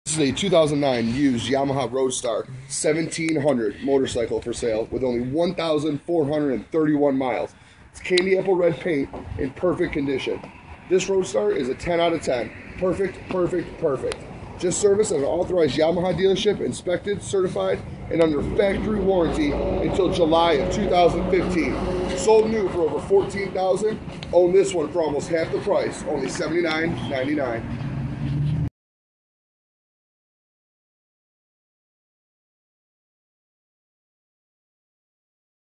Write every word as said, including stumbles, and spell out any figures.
This is a two thousand nine used Yamaha Vstar seventeen hundred motorcycle for sale with only one thousand four hundred thirty-one miles. It's candy apple red paint in perfect condition. This Vstar is a ten out of ten. Perfect, perfect, perfect. Just serviced at an authorized Yamaha dealership, inspected, certified, and under factory warranty until July of two thousand fifteen. Sold new for over fourteen thousand dollars. Own this one for almost half the price, only seventy-nine ninety-nine.